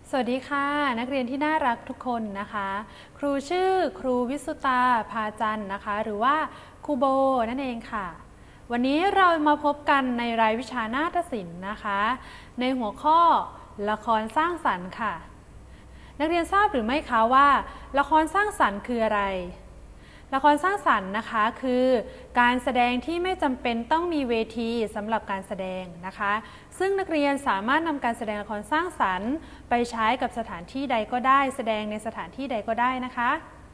สวัสดีค่ะนักเรียนที่น่ารักทุกคนนะคะครูชื่อครูวิสุตาพาจันทร์นะคะหรือว่าครูโบนั่นเองค่ะวันนี้เรามาพบกันในรายวิชานาฏศิลป์นะคะในหัวข้อละครสร้างสรรค์ค่ะนักเรียนทราบหรือไม่คะว่าละครสร้างสรรค์คืออะไรละครสร้างสรรค์นะคะคือการแสดงที่ไม่จำเป็นต้องมีเวทีสำหรับการแสดงนะคะซึ่งนักเรียนสามารถนำการแสดงละครสร้างสรรค์ไปใช้กับสถานที่ใดก็ได้แสดงในสถานที่ใดก็ได้นะคะ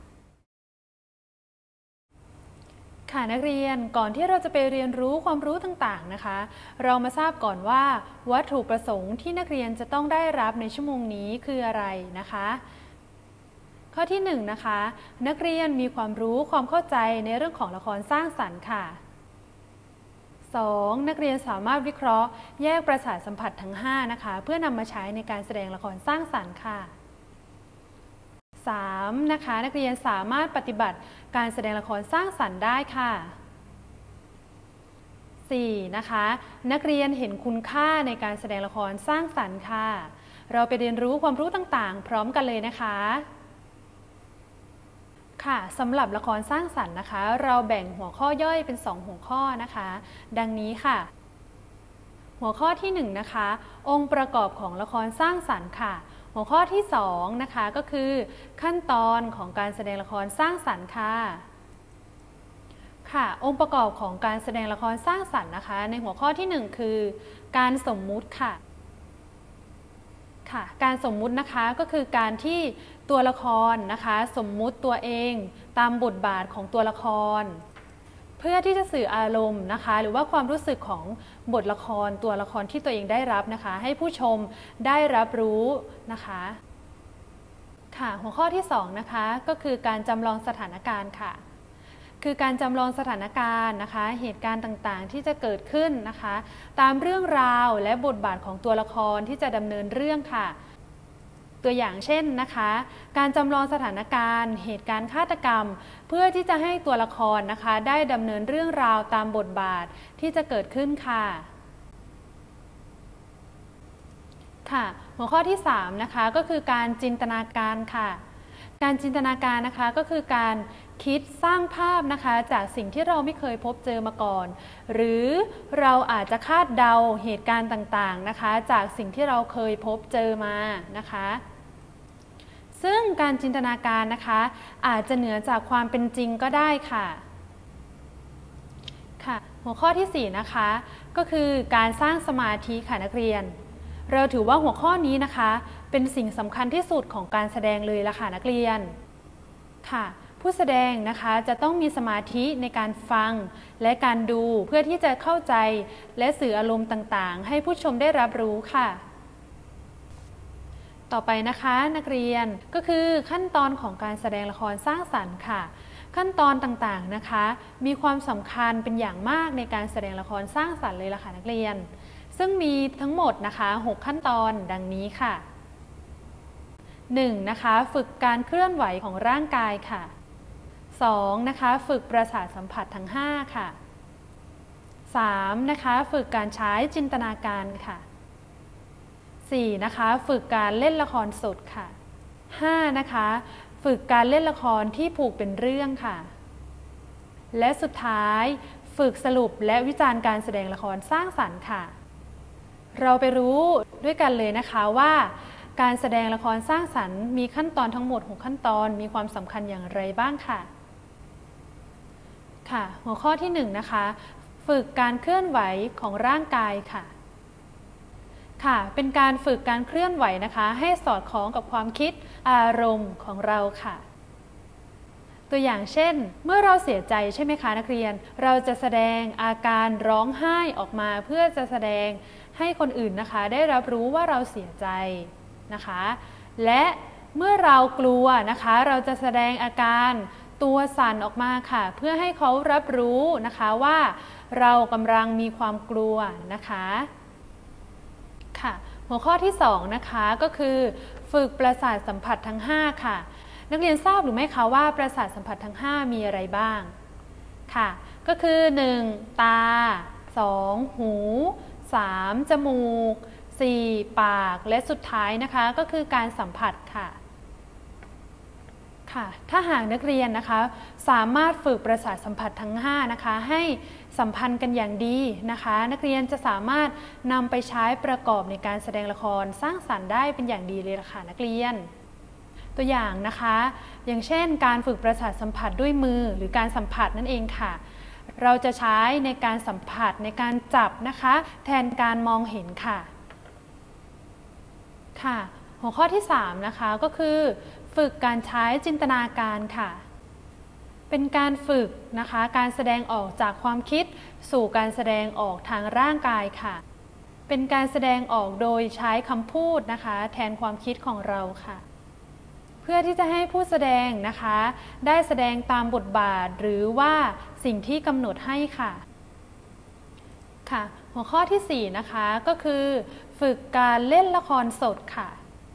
ค่ะนักเรียนก่อนที่เราจะไปเรียนรู้ความรู้ต่างๆนะคะเรามาทราบก่อนว่าวัตถุประสงค์ที่นักเรียนจะต้องได้รับในชั่วโมงนี้คืออะไรนะคะข้อที่1นะคะนักเรียนมีความรู้ความเข้าใจในเรื่องของละครสร้างสรรค์ค่ะ 2. นักเรียนสามารถวิเคราะห์แยกประสาทสัมผัสทั้ง5นะคะเพื่อนำมาใช้ในการแสดงละครสร้างสรรค์ค่ะ 3. นะคะนักเรียนสามารถปฏิบัติการแสดงละครสร้างสรรค์ได้ค่ะ 4. นะคะนักเรียนเห็นคุณค่าในการแสดงละครสร้างสรรค์ค่ะเราไปเรียนรู้ความรู้ต่างๆพร้อมกันเลยนะคะค่ะสำหรับละครสร้างสรรค์นะคะเราแบ่งหัวข้อย่อยเป็น2หัวข้อนะคะดังนี้ค่ะหัวข้อที่1นะคะองค์ประกอบของละครสร้างสรรค์ค่ะหัวข้อที่2นะคะก็คือขั้นตอนของการแสดงละครสร้างสรรค์ค่ะค่ะองค์ประกอบของการแสดงละครสร้างสรรค์นะคะในหัวข้อที่1คือการสมมุติค่ะการสมมุตินะคะก็คือการที่ตัวละครนะคะสมมุติตัวเองตามบทบาทของตัวละครเพื่อที่จะสื่ออารมณ์นะคะหรือว่าความรู้สึกของบทละครตัวละครที่ตัวเองได้รับนะคะให้ผู้ชมได้รับรู้นะคะค่ะหัวข้อที่2นะคะก็คือการจำลองสถานการณ์ค่ะคือการจำลองสถานการณ์นะคะเหตุการณ์ต่างๆที่จะเกิดขึ้นนะคะตามเรื่องราวและบทบาทของตัวละครที่จะดำเนินเรื่องค่ะตัวอย่างเช่นนะคะการจำลองสถานการณ์เหตุการณ์ฆาตกรรมเพื่อที่จะให้ตัวละครนะคะได้ดำเนินเรื่องราวตามบทบาทที่จะเกิดขึ้นค่ะหัวข้อที่3นะคะก็คือการจินตนาการค่ะการจินตนาการนะคะก็คือการคิดสร้างภาพนะคะจากสิ่งที่เราไม่เคยพบเจอมาก่อนหรือเราอาจจะคาดเดาเหตุการณ์ต่างๆนะคะจากสิ่งที่เราเคยพบเจอมานะคะซึ่งการจินตนาการนะคะอาจจะเหนือจากความเป็นจริงก็ได้ค่ะหัวข้อที่4นะคะก็คือการสร้างสมาธิค่ะนักเรียนเราถือว่าหัวข้อนี้นะคะเป็นสิ่งสำคัญที่สุดของการแสดงเลยละค่ะนักเรียนผู้แสดงนะคะจะต้องมีสมาธิในการฟังและการดูเพื่อที่จะเข้าใจและสื่ออารมณ์ต่างๆให้ผู้ชมได้รับรู้ค่ะต่อไปนะคะนักเรียนก็คือขั้นตอนของการแสดงละครสร้างสรรค์ค่ะขั้นตอนต่างๆนะคะมีความสำคัญเป็นอย่างมากในการแสดงละครสร้างสรรค์เลยล่ะค่ะนักเรียนซึ่งมีทั้งหมดนะคะ6ขั้นตอนดังนี้ค่ะ 1. นะคะฝึกการเคลื่อนไหวของร่างกายค่ะ 2. นะคะฝึกประสาทสัมผัสทั้ง5ค่ะ 3. นะคะฝึกการใช้จินตนาการค่ะ 4. นะคะฝึกการเล่นละครสดค่ะ 5. นะคะฝึกการเล่นละครที่ผูกเป็นเรื่องค่ะและสุดท้ายฝึกสรุปและวิจารณ์การแสดงละครสร้างสรรค์ค่ะเราไปรู้ด้วยกันเลยนะคะว่าการแสดงละครสร้างสรรค์มีขั้นตอนทั้งหมด6ขั้นตอนมีความสำคัญอย่างไรบ้างค่ะหัวข้อที่1นะคะฝึกการเคลื่อนไหวของร่างกายค่ะเป็นการฝึกการเคลื่อนไหวนะคะให้สอดคล้องกับความคิดอารมณ์ของเราค่ะตัวอย่างเช่นเมื่อเราเสียใจใช่ไหมคะนักเรียนเราจะแสดงอาการร้องไห้ออกมาเพื่อจะแสดงให้คนอื่นนะคะได้รับรู้ว่าเราเสียใจนะคะและเมื่อเรากลัวนะคะเราจะแสดงอาการตัวสั่นออกมาค่ะเพื่อให้เขารับรู้นะคะว่าเรากำลังมีความกลัวนะคะหัวข้อที่2นะคะก็คือฝึกประสาทสัมผัสทั้ง5ค่ะนักเรียนทราบหรือไม่คะว่าประสาทสัมผัสทั้ง5มีอะไรบ้างก็คือ1ตา2หู3จมูก 4. ปากและสุดท้ายนะคะก็คือการสัมผัสค่ะถ้าหากนักเรียนนะคะสามารถฝึกประสาทสัมผัสทั้ง5นะคะให้สัมพันธ์กันอย่างดีนะคะนักเรียนจะสามารถนำไปใช้ประกอบในการแสดงละครสร้างสรรค์ได้เป็นอย่างดีเลยค่ะนักเรียนตัวอย่างนะคะอย่างเช่นการฝึกประสาทสัมผัสด้วยมือหรือการสัมผัสนั่นเองค่ะเราจะใช้ในการสัมผัสในการจับนะคะแทนการมองเห็นค่ะหัวข้อที่3นะคะก็คือฝึกการใช้จินตนาการค่ะเป็นการฝึกนะคะการแสดงออกจากความคิดสู่การแสดงออกทางร่างกายค่ะเป็นการแสดงออกโดยใช้คำพูดนะคะแทนความคิดของเราค่ะเพื่อที่จะให้ผู้แสดงนะคะได้แสดงตามบทบาทหรือว่าสิ่งที่กำหนดให้ค่ะหัวข้อที่4นะคะก็คือฝึกการเล่นละครสดค่ะ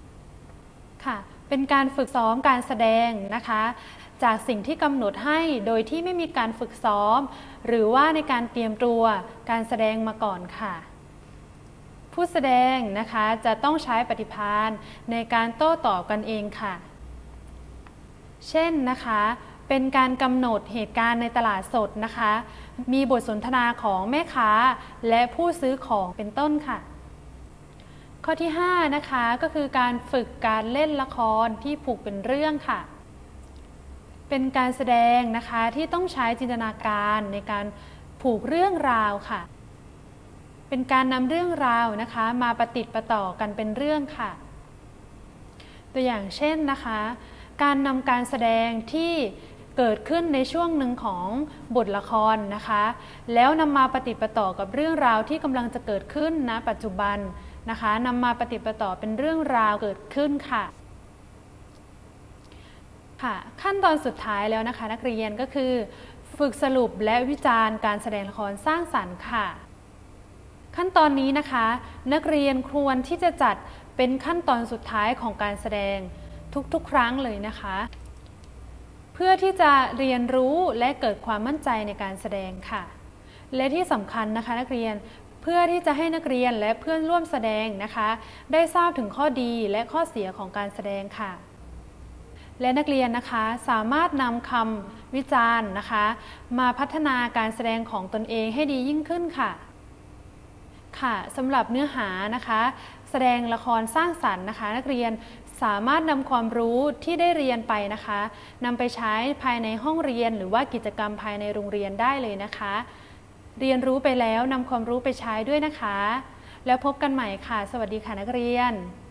เป็นการฝึกซ้อมการแสดงนะคะจากสิ่งที่กำหนดให้โดยที่ไม่มีการฝึกซ้อมหรือว่าในการเตรียมตัวการแสดงมาก่อนค่ะผู้แสดงนะคะจะต้องใช้ปฏิภาณในการโต้ตอบกันเองค่ะเช่นนะคะเป็นการกำหนดเหตุการณ์ในตลาดสดนะคะมีบทสนทนาของแม่ค้าและผู้ซื้อของเป็นต้นค่ะข้อที่5นะคะก็คือการฝึกการเล่นละครที่ผูกเป็นเรื่องค่ะเป็นการแสดงนะคะที่ต้องใช้จินตนาการในการผูกเรื่องราวค่ะเป็นการนำเรื่องราวนะคะมาประติดประต่อกันเป็นเรื่องค่ะตัวอย่างเช่นนะคะการนำการแสดงที่เกิดขึ้นในช่วงหนึ่งของบทละครนะคะแล้วนำมาประติดประต่อกับเรื่องราวที่กำลังจะเกิดขึ้นณปัจจุบันนะคะนำมาประติดประต่อเป็นเรื่องราวเกิดขึ้นค่ะขั้นตอนสุดท้ายแล้วนะคะนักเรียนก็คือฝึกสรุปและวิจารณ์การแสดงละครสร้างสรรค์ค่ะขั้นตอนนี้นะคะนักเรียนควรที่จะจัดเป็นขั้นตอนสุดท้ายของการแสดงทุกๆครั้งเลยนะคะเพื่อที่จะเรียนรู้และเกิดความมั่นใจในการแสดงค่ะและที่สำคัญนะคะนักเรียนเพื่อที่จะให้นักเรียนและเพื่อนร่วมแสดงนะคะได้ทราบถึงข้อดีและข้อเสียของการแสดงค่ะและนักเรียนนะคะสามารถนำคำวิจารณ์นะคะมาพัฒนาการแสดงของตนเองให้ดียิ่งขึ้นค่ะสำหรับเนื้อหานะคะแสดงละครสร้างสรรค์นะคะนักเรียนสามารถนำความรู้ที่ได้เรียนไปนะคะนำไปใช้ภายในห้องเรียนหรือว่ากิจกรรมภายในโรงเรียนได้เลยนะคะเรียนรู้ไปแล้วนำความรู้ไปใช้ด้วยนะคะแล้วพบกันใหม่ค่ะสวัสดีค่ะนักเรียน